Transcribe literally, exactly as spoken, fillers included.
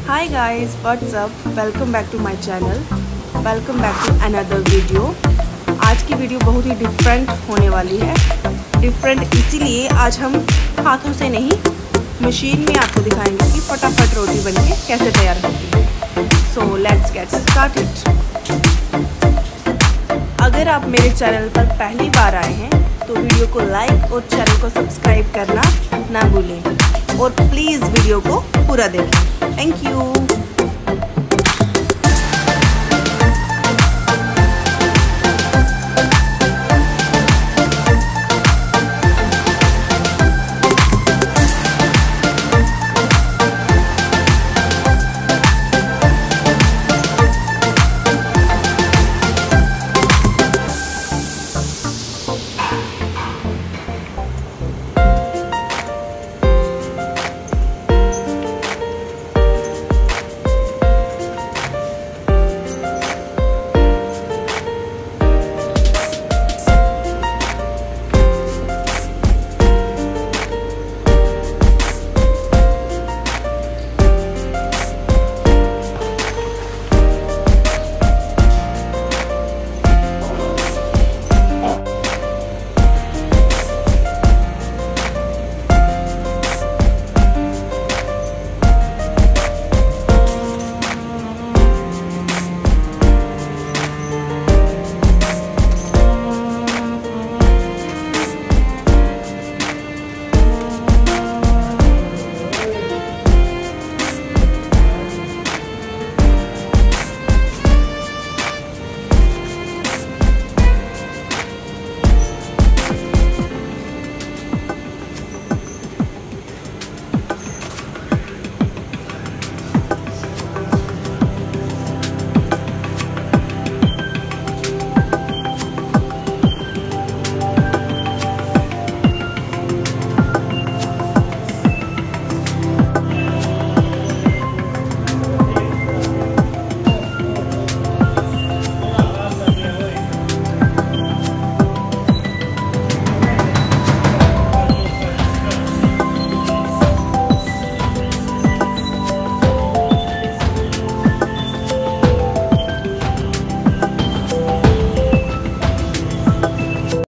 Hi guys, what's up, welcome back to my channel, welcome back to another video. आज की video बहुत ही different होने वाली है। डिफरेंट इसीलिए आज हम हाथों से नहीं मशीन में आपको दिखाएंगे कि फटाफट रोटी बनके कैसे तैयार होती है। So let's get started. अगर आप मेरे चैनल पर पहली बार आए हैं तो वीडियो को लाइक और चैनल को सब्सक्राइब करना ना भूलें और प्लीज़ वीडियो को पूरा देखें। Thank you.